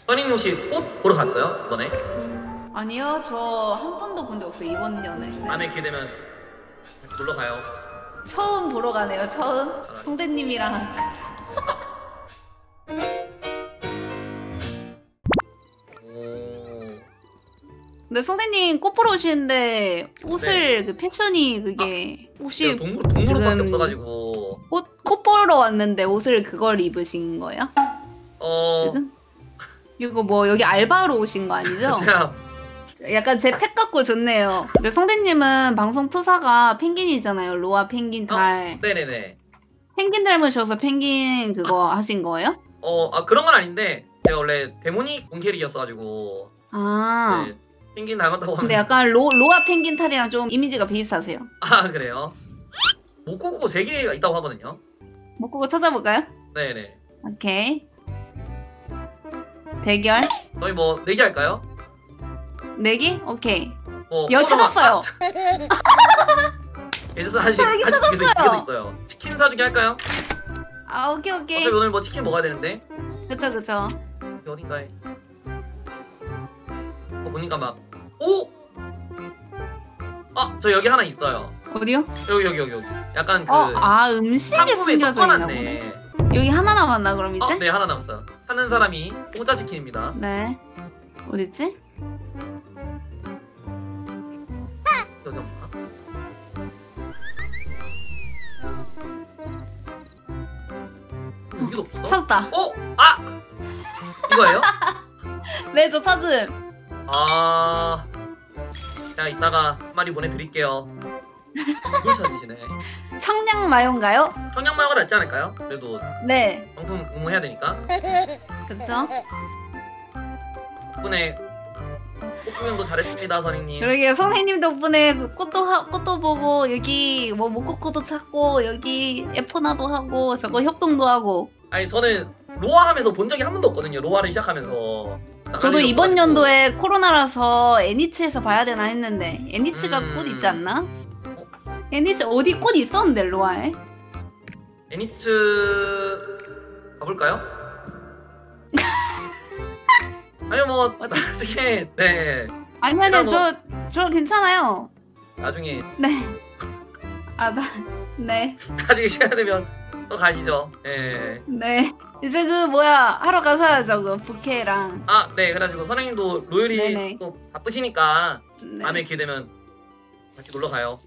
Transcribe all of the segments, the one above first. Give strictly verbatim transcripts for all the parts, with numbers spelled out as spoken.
선생님 혹시 꽃 보러 갔어요? 이번에? 아니요, 저 한 번도 본 적 없어요, 이번 년에. 네. 다음에 기회 되면 놀러 가요. 처음 보러 가네요, 처음. 잘하네. 성대님이랑. 오. 근데 성대님 꽃 보러 오시는데 옷을 그 패션이 그게 혹시 제가 동물 동물밖에 지금 없어가지고. 꽃, 꽃 보러 왔는데 옷을 그걸 입으신 거예요? 어. 지금? 이거 뭐 여기 알바로 오신 거 아니죠? 제가 약간 제 팩 같고 좋네요. 근데 성대님은 방송 프사가 펭귄이잖아요. 로아 펭귄 달. 어, 네네네. 펭귄 닮으셔서 펭귄 그거 하신 거예요? 어, 아 그런 건 아닌데 제가 원래 데모닉 본캐릭이었어가지고. 아. 네, 펭귄 닮았다고 하면. 근데 약간 로, 로아 펭귄 탈이랑 좀 이미지가 비슷하세요. 아 그래요? 모코코 세 개가 있다고 하거든요. 뭐 그거 찾아볼까요? 네네. 오케이. 대결. 저희 뭐 내기 할까요? 내기? 오케이. 뭐 여 찾았어요. 예전에 한식 저 여기 한식 찾았어요. 두개도 있어요. 치킨 사주기 할까요? 아 오케이 오케이. 어차피 오늘 뭐 치킨 먹어야 되는데. 그쵸 그쵸. 여기 어딘가에. 어, 보니까 막 오! 아, 저 여기 하나 있어요. 어디요? 여기 여기 여기 여기. 약간 그 어, 아 음식이 상품에 숨겨져 있나 보네. 섞어놨네. 여기 하나 남았나 그럼 이제? 어, 네 하나 남았어요. 하는 사람이 공짜 치킨입니다. 네. 어딨지? 여기 없나? 여기도 없어? 찾았다. 어? 아! 이거예요? 네, 저 찾음. 아, 자 이따가 한 마리 보내드릴게요. 이걸 찾으시네. 청량 마요인가요? 청양마요가 낫지 않을까요? 그래도 네. 명품 공모해야 되니까. 그쵸? 덕분에 꽃구경도 잘했습니다, 선생님. 그러게요. 선생님 덕분에 그 꽃도 하, 꽃도 보고 여기 뭐 모코코도 찾고 여기 에포나도 하고 저거 협동도 하고. 아니 저는 로아 하면서 본 적이 한 번도 없거든요. 로아를 시작하면서. 저도 이번 연도에 코로나라서 애니츠에서 봐야 되나 했는데 애니츠가 음. 꽃 있지 않나? 애니츠 어디 꽃 있었는데 로아에? 애니츠 가볼까요? 아니요 뭐 나중에 네 아니 아니 일단 저, 저 괜찮아요. 나중에 네. 아, 나, 네. 나중에 시간 되면 또 가시죠. 예. 네. 이제 그 뭐야 하러 가셔야죠 그 부케랑. 아, 네. 그래가지고 선생님도 로열이 네네. 또 바쁘시니까 네. 다음에 기회 되면 같이 놀러 가요.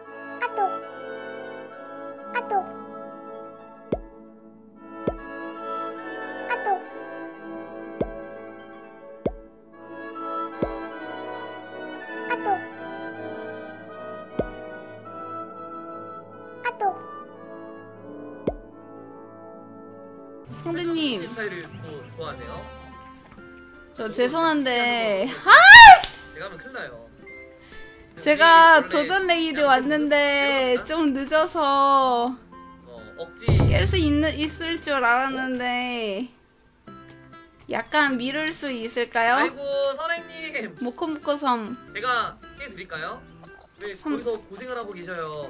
성대님 사이를 또 좋아하세요? 저 죄송한데 제가 하면 큰일 나요. 제가 원래 도전 레이드 그냥 왔는데 배웠나? 좀 늦어서 어, 억지. 깰 수 있을 줄 알았는데 약간 미룰 수 있을까요? 아이고 선생님. 모코모코 섬. 제가 깨드릴까요? 왜 선- 거기서 고생을 하고 계셔요?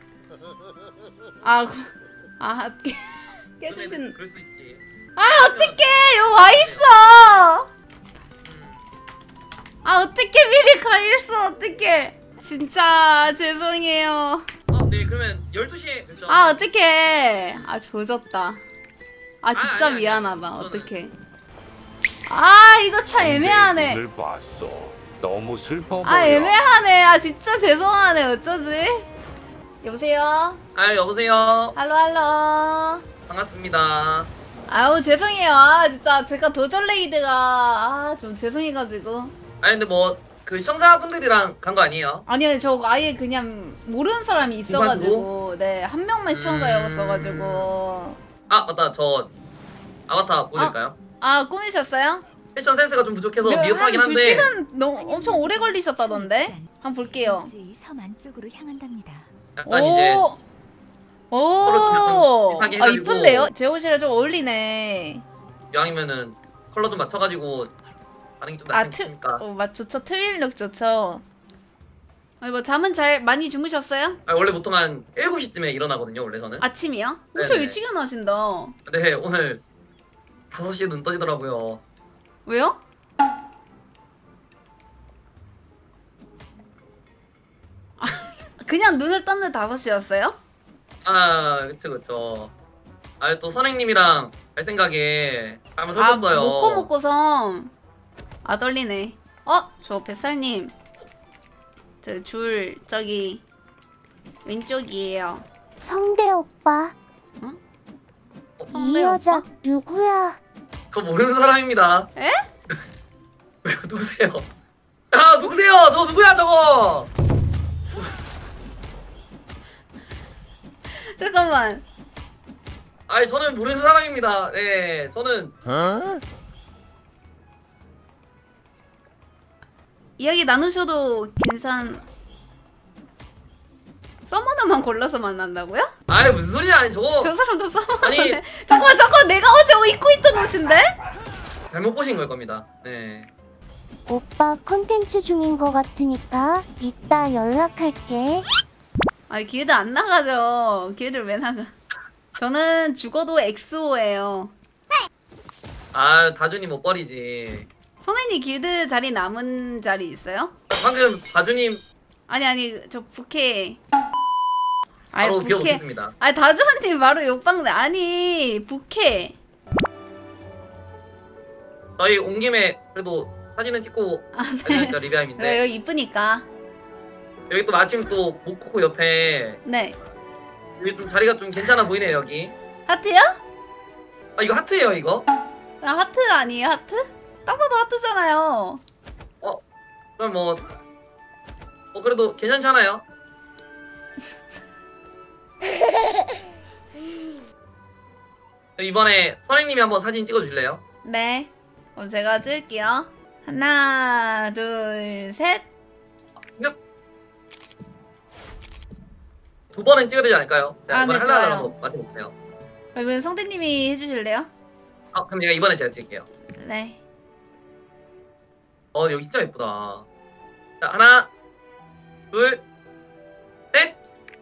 아, 그- 아 깨, 깨주신. 그럴 수도 있지. 아 어떡해 여기 와 있어. 음. 아 어떡해 미리 가 있어 어떡해. 진짜 죄송해요. 어, 네 그러면 열두 시에 뵙죠. 아 어떡해. 아 조졌다. 아 진짜 아니, 아니, 아니. 미안하다. 저는- 어떡해. 아 이거 참 애매하네. 눈을 봤어. 너무 슬퍼 보여. 아 애매하네. 아 진짜 죄송하네. 어쩌지? 여보세요? 아 여보세요. 할로 할로. 반갑습니다. 아유 죄송해요. 아 진짜 제가 도전 레이드가 아 좀 죄송해가지고. 아니 근데 뭐 그 시청자분들이랑 간 거 아니에요? 아니요 저 아예 그냥 모르는 사람이 있어가지고 네 한 명만 시청자였어가지고. 아 맞다 저 아바타 보여드릴까요? 아 꾸미셨어요? 패션 센스가 좀 부족해서 네, 미흡하긴 한 두 한데 시간 너무 엄청 오래 걸리셨다던데? 한번 볼게요. 이제 섬 안쪽으로 향한답니다. 약간 이제 오. 좀 약간 오. 비슷하게 아 해가지고. 이쁜데요? 제 옷이랑 좀 어울리네. 이왕이면은 컬러 좀 맞춰가지고 반응이 좀 아 낫지 트. 않습니까? 어, 맞 좋죠. 트윌룩 좋죠. 아니 뭐 잠은 잘 많이 주무셨어요? 아, 원래 보통 한 일곱 시쯤에 일어나거든요 원래 저는. 아침이요? 네네. 엄청 일찍 일어나신다. 네 오늘 다섯 시에 눈 떠지더라고요. 왜요? 그냥 눈을 떴는 다섯 시였어요? 아 그쵸 그쵸. 아 또 선생님이랑 갈 생각에 한번 아 설쳤어요. 먹고 먹고서 아 떨리네. 어? 저 뱃살님 저 줄 저기 왼쪽이에요. 성대 오빠, 어, 이 성대 여자 오빠? 누구야? 저 모르는 사람입니다. 에? 누구세요? 아 누구세요? 저 누구야 저거? 잠깐만. 아니 저는 모르는 사람입니다. 네 저는 이야기 나누셔도 괜찮... 서머너만 골라서 만난다고요? 아이 무슨 소리야 아니 저거 저 사람도 서머너네. 아니. 잠깐만 잠깐 내가 어제 입고 있던 옷인데? 잘못 보신 걸 겁니다. 네. 오빠 컨텐츠 중인 거 같으니까 이따 연락할게. 아니 길드 안 나가죠. 길드를 왜 나가? 저는 죽어도 엑소예요. 아 다준이 못 버리지. 선생님 길드 자리 남은 자리 있어요? 방금 다준님 아니 아니 저 부캐. 아니 바로 비워 부캐. 놓겠습니다. 아니 다주한님 바로 욕방 아니 부캐. 저희 온 김에 그래도 사진은 찍고 아 그러니까 네. 리뷰함인데 그래 여기 이쁘니까. 여기 또 마침 또 모코코 옆에 네. 여기 좀 자리가 좀 괜찮아 보이네요 여기. 하트요? 아 이거 하트예요 이거? 아, 하트 아니에요 하트? 딱 봐도 하트잖아요. 그럼 뭐 어, 그래도 괜찮잖아요. 이번에 선생님이 한번 사진 찍어주실래요? 네. 그럼 제가 찍을게요. 하나, 둘, 셋. 두 번은 찍어야 되지 않을까요? 제가 아, 이번에 네, 하나라도 좋아요. 맞춰볼게요. 그러면 성대님이 해주실래요? 아 그럼 제가 이번에 제가 찍을게요. 네. 어 여기 진짜 예쁘다. 자 하나 둘 셋.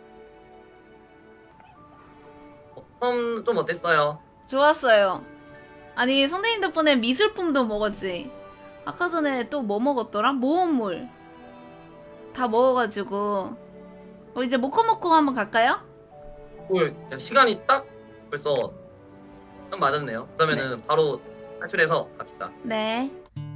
어, 섬 좀 어땠어요? 좋았어요. 아니 선생님 덕분에 미술품도 먹었지. 아까 전에 또 뭐 먹었더라? 모험물 다 먹어가지고 우리 이제 모코모코 한번 갈까요? 오, 야, 시간이 딱 벌써 딱 맞았네요. 그러면은 바로 탈출해서 갑시다. 네.